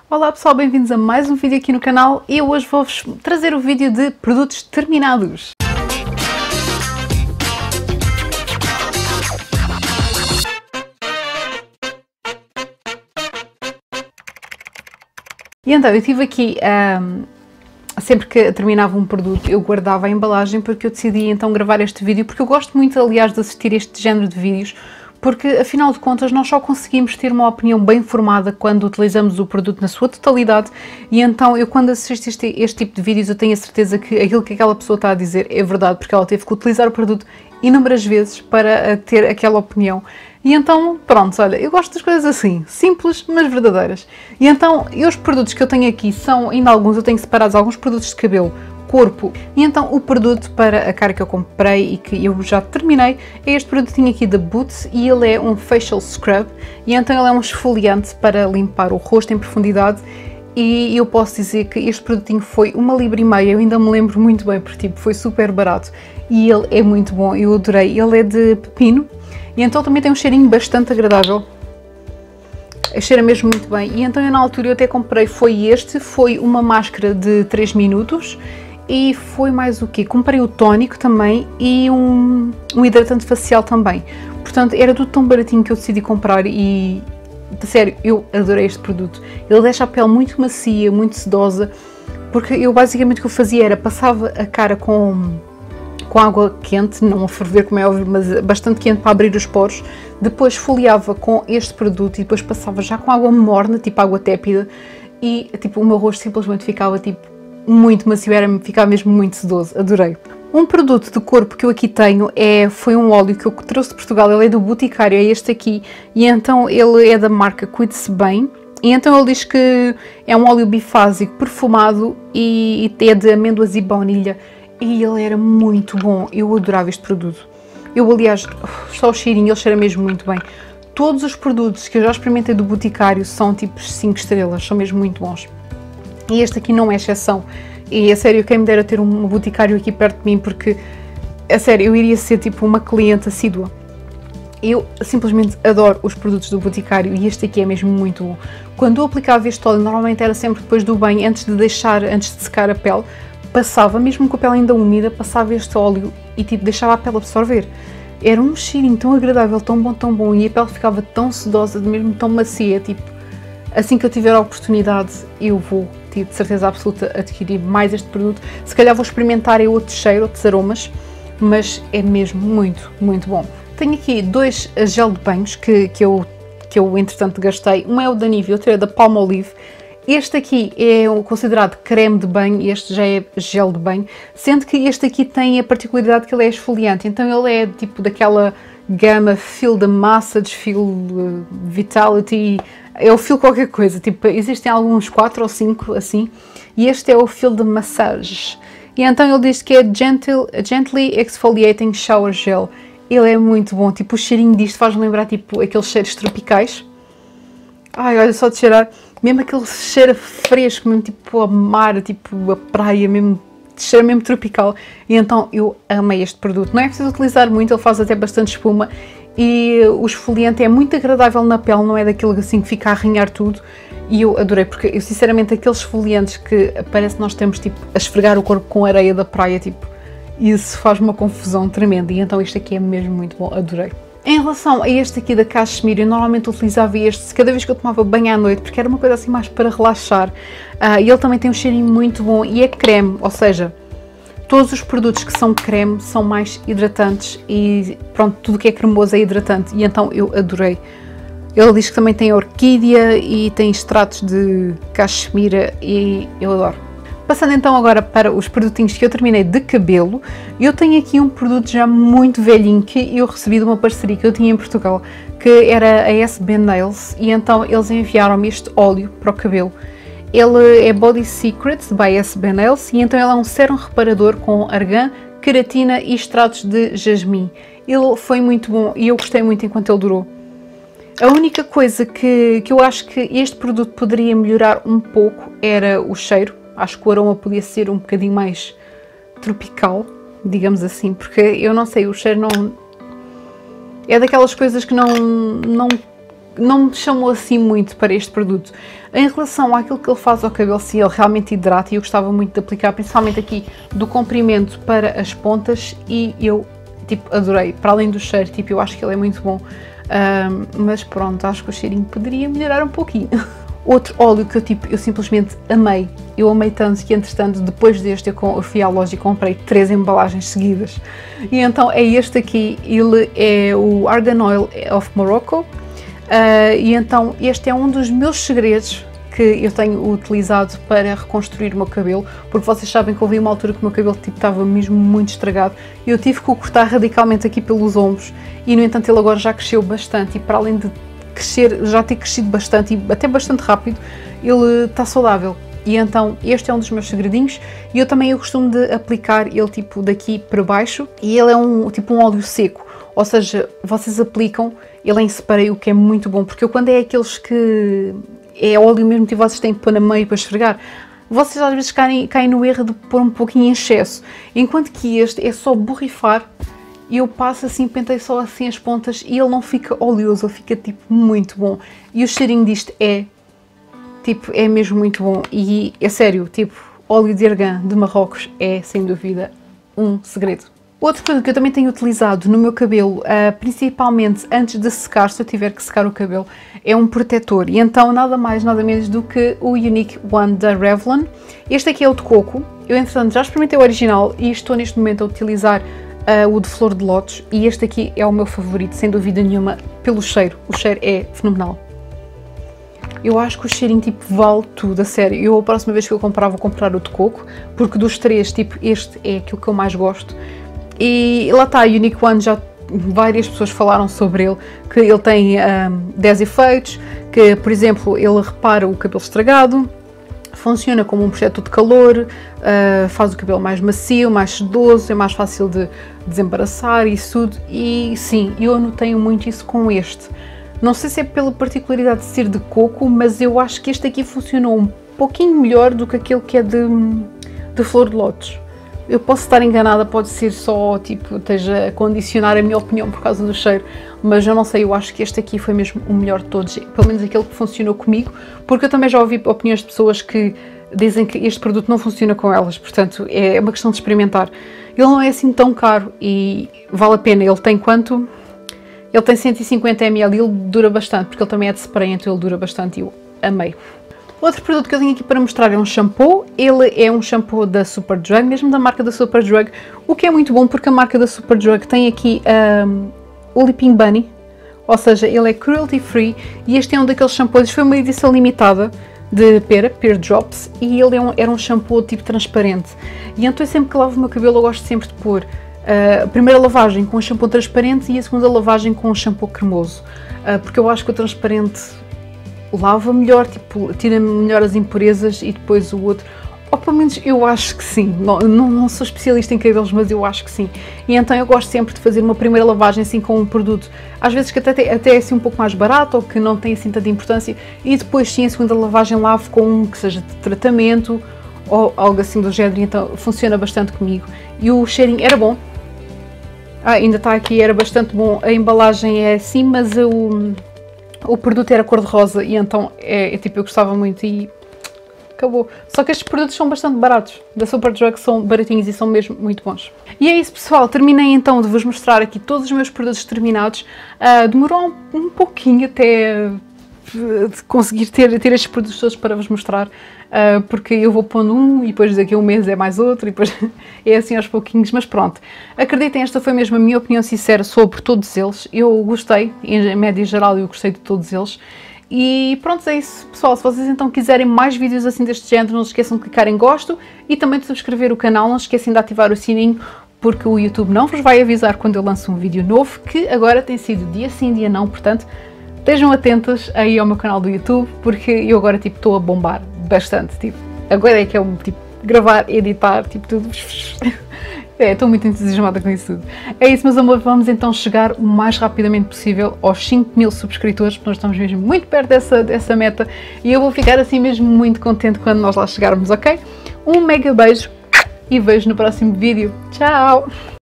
Olá pessoal, bem-vindos a mais um vídeo aqui no canal e eu hoje vou-vos trazer o vídeo de produtos terminados. E então, eu tive aqui, sempre que terminava um produto, eu guardava a embalagem porque eu decidi então gravar este vídeo, porque eu gosto muito, aliás, de assistir este género de vídeos, porque afinal de contas nós só conseguimos ter uma opinião bem formada quando utilizamos o produto na sua totalidade. E então eu, quando assisto este tipo de vídeos, eu tenho a certeza que aquilo que aquela pessoa está a dizer é verdade, porque ela teve que utilizar o produto inúmeras vezes para ter aquela opinião. E então, pronto, olha, eu gosto das coisas assim, simples, mas verdadeiras. E então, os produtos que eu tenho aqui são, ainda alguns, eu tenho separados alguns produtos de cabelo, corpo, e então o produto para a cara que eu comprei e que eu já terminei é este produtinho aqui da Boots, e ele é um facial scrub, e então ele é um esfoliante para limpar o rosto em profundidade. E eu posso dizer que este produtinho foi £1,5€, eu ainda me lembro muito bem, porque tipo, foi super barato, e ele é muito bom, eu adorei. Ele é de pepino, e então também tem um cheirinho bastante agradável, cheira mesmo muito bem. E então eu, na altura, eu até comprei, foi uma máscara de 3 minutos, e foi mais o quê? Comprei o tónico também e um hidratante facial também. Portanto, era tudo tão baratinho que eu decidi comprar e, sério, eu adorei este produto. Ele deixa a pele muito macia, muito sedosa, porque eu basicamente o que eu fazia era passava a cara com água quente, não a ferver como é óbvio, mas bastante quente para abrir os poros, depois esfoliava com este produto e depois passava já com água morna, tipo água tépida, e tipo o meu rosto simplesmente ficava tipo muito macio, ficava mesmo muito sedoso, adorei. Um produto de corpo que eu aqui tenho foi um óleo que eu trouxe de Portugal, ele é do Boticário, é este aqui, e então ele é da marca Cuide-se Bem, e então ele diz que é um óleo bifásico perfumado e é de amêndoas e baunilha, e ele era muito bom, eu adorava este produto. Eu, aliás, só o cheirinho, ele cheira mesmo muito bem. Todos os produtos que eu já experimentei do Boticário são tipo 5 estrelas, são mesmo muito bons. E este aqui não é exceção. E a sério, quem me dera ter um Boticário aqui perto de mim, porque, a sério, eu iria ser tipo uma cliente assídua. Eu simplesmente adoro os produtos do Boticário e este aqui é mesmo muito bom. Quando eu aplicava este óleo, normalmente era sempre depois do banho, antes de secar a pele, passava, mesmo com a pele ainda úmida, passava este óleo e tipo deixava a pele absorver. Era um cheirinho tão agradável, tão bom, e a pele ficava tão sedosa, mesmo tão macia, tipo, assim que eu tiver a oportunidade, eu vou, tipo, de certeza absoluta, adquirir mais este produto. Se calhar vou experimentar outro cheiro, outros aromas, mas é mesmo muito bom. Tenho aqui dois gel de banhos que eu entretanto gastei. Um é o da Nivea, outro é da Palmolive. Este aqui é considerado creme de banho e este já é gel de banho, sendo que este aqui tem a particularidade que ele é esfoliante, então ele é tipo daquela gama Feel the Massage, Feel Vitality, é o Feel qualquer coisa, tipo, existem alguns 4 ou 5 assim, e este é o Feel the Massage, e então ele diz que é Gently Exfoliating Shower Gel. Ele é muito bom, tipo, o cheirinho disto faz-me lembrar tipo aqueles cheiros tropicais. Ai, olha só de cheirar, mesmo aquele cheiro fresco, mesmo tipo a mar, tipo a praia, mesmo cheiro mesmo tropical. E então eu amei este produto. Não é preciso utilizar muito, ele faz até bastante espuma e o esfoliante é muito agradável na pele, não é daquele assim que fica a arranhar tudo. E eu adorei, porque eu sinceramente aqueles esfoliantes que parece que nós temos tipo a esfregar o corpo com areia da praia, tipo, isso faz uma confusão tremenda. E então este aqui é mesmo muito bom, adorei. Em relação a este aqui da Cashmere, eu normalmente utilizava este cada vez que eu tomava banho à noite, porque era uma coisa assim mais para relaxar. E ele também tem um cheirinho muito bom e é creme, ou seja, todos os produtos que são creme são mais hidratantes e pronto, tudo que é cremoso é hidratante, e então eu adorei. Ele diz que também tem orquídea e tem extratos de Cashmere e eu adoro. Passando então agora para os produtinhos que eu terminei de cabelo, eu tenho aqui um produto já muito velhinho que eu recebi de uma parceria que eu tinha em Portugal, que era a SB Nails, e então eles enviaram-me este óleo para o cabelo. Ele é Body Secrets by SB Nails, e então ele é um sérum reparador com argan, queratina e extratos de jasmim. Ele foi muito bom e eu gostei muito enquanto ele durou. A única coisa que eu acho que este produto poderia melhorar um pouco era o cheiro. Acho que o aroma podia ser um bocadinho mais tropical, digamos assim, porque eu não sei, o cheiro não... É daquelas coisas que não não me chamou assim muito para este produto. Em relação àquilo que ele faz ao cabelo, sim, ele realmente hidrata e eu gostava muito de aplicar, principalmente aqui do comprimento para as pontas, e eu, tipo, adorei. Para além do cheiro, tipo, eu acho que ele é muito bom, mas pronto, acho que o cheirinho poderia melhorar um pouquinho. Outro óleo que eu simplesmente amei, eu amei tanto que, entretanto, depois deste eu fui à loja e comprei 3 embalagens seguidas. E então é este aqui, ele é o Argan Oil of Morocco. E então este é um dos meus segredos que eu tenho utilizado para reconstruir o meu cabelo, porque vocês sabem que houve uma altura que o meu cabelo tipo, estava mesmo muito estragado e eu tive que o cortar radicalmente aqui pelos ombros, e no entanto ele agora já cresceu bastante, e para além de crescer, já ter crescido bastante e até bastante rápido, ele está saudável. E então este é um dos meus segredinhos, e eu costumo de aplicar ele tipo daqui para baixo, e ele é tipo um óleo seco, ou seja, vocês aplicam ele em spray, o que é muito bom, porque quando é aqueles que é óleo mesmo que vocês têm que pôr na meio para esfregar, vocês às vezes caem no erro de pôr um pouquinho em excesso, enquanto que este é só borrifar e eu passo assim, penteio só assim as pontas e ele não fica oleoso, ele fica tipo muito bom. E o cheirinho disto é mesmo muito bom, e é sério, tipo, óleo de argan de Marrocos é sem dúvida um segredo. Outro produto que eu também tenho utilizado no meu cabelo, principalmente antes de secar, se eu tiver que secar o cabelo, é um protetor. E então nada mais, nada menos do que o Unique One da Revlon. Este aqui é o de coco. Eu, entretanto, já experimentei o original e estou neste momento a utilizar o de flor de lótus. E este aqui é o meu favorito, sem dúvida nenhuma, pelo cheiro. O cheiro é fenomenal. Eu acho que o cheirinho tipo vale tudo, a sério. Eu a próxima vez que eu comprar, vou comprar o de coco, porque dos 3, tipo, este é aquilo que eu mais gosto. E lá está, a Unique One, já várias pessoas falaram sobre ele, que ele tem 10 efeitos, que, por exemplo, ele repara o cabelo estragado, funciona como um protetor de calor, faz o cabelo mais macio, mais sedoso, é mais fácil de desembaraçar e isso tudo. E sim, eu notei muito isso com este. Não sei se é pela particularidade de ser de coco, mas eu acho que este aqui funcionou um pouquinho melhor do que aquele que é de flor de lótus. Eu posso estar enganada, pode ser só, tipo, esteja a condicionar a minha opinião por causa do cheiro, mas eu não sei, eu acho que este aqui foi mesmo o melhor de todos, pelo menos aquele que funcionou comigo, porque eu também já ouvi opiniões de pessoas que dizem que este produto não funciona com elas, portanto é uma questão de experimentar. Ele não é assim tão caro e vale a pena. Ele tem quanto? Ele tem 150 ml e ele dura bastante, porque ele também é de spray, então ele dura bastante e eu amei. Outro produto que eu tenho aqui para mostrar é um shampoo. Ele é um shampoo da Superdrug, mesmo da marca da Superdrug, o que é muito bom porque a marca da Superdrug tem aqui o Leaping Bunny, ou seja, ele é cruelty free, e este é um daqueles shampoos, foi uma edição limitada de pera, Pear Drops, e ele era um shampoo tipo transparente. E então sempre que lavo o meu cabelo eu gosto sempre de pôr a primeira lavagem com um shampoo transparente e a segunda lavagem com um shampoo cremoso, porque eu acho que o transparente lava melhor, tipo, tira melhor as impurezas, e depois o outro, ou pelo menos eu acho que sim, não sou especialista em cabelos, mas eu acho que sim. E então eu gosto sempre de fazer uma primeira lavagem assim com um produto, às vezes que até é assim um pouco mais barato ou que não tem assim tanta importância, e depois sim a segunda lavagem lavo com um que seja de tratamento ou algo assim do género, então funciona bastante comigo. E o cheirinho era bom, ainda está aqui, era bastante bom, a embalagem é assim, mas o produto era cor-de-rosa e então tipo, eu gostava muito e acabou. Só que estes produtos são bastante baratos, da Superdrug são baratinhos e são mesmo muito bons. E é isso, pessoal, terminei então de vos mostrar aqui todos os meus produtos terminados. Demorou um pouquinho até de conseguir ter estes produtos todos para vos mostrar, porque eu vou pondo um e depois daqui a um mês é mais outro e depois é assim aos pouquinhos, mas pronto. Acreditem, esta foi mesmo a minha opinião sincera sobre todos eles. Eu gostei, em média geral eu gostei de todos eles. E pronto, é isso, pessoal. Se vocês então quiserem mais vídeos assim deste género, não se esqueçam de clicar em gosto e também de subscrever o canal, não se esqueçam de ativar o sininho, porque o YouTube não vos vai avisar quando eu lanço um vídeo novo, que agora tem sido dia sim, dia não, portanto estejam atentos aí ao meu canal do YouTube, porque eu agora tipo estou a bombar bastante, tipo, agora é que é um tipo gravar, editar, tipo tudo. Estou muito entusiasmada com isso tudo. É isso, meus amores, vamos então chegar o mais rapidamente possível aos 5.000 subscritores, porque nós estamos mesmo muito perto dessa meta e eu vou ficar assim mesmo muito contente quando nós lá chegarmos, ok? Um mega beijo e vejo no próximo vídeo. Tchau!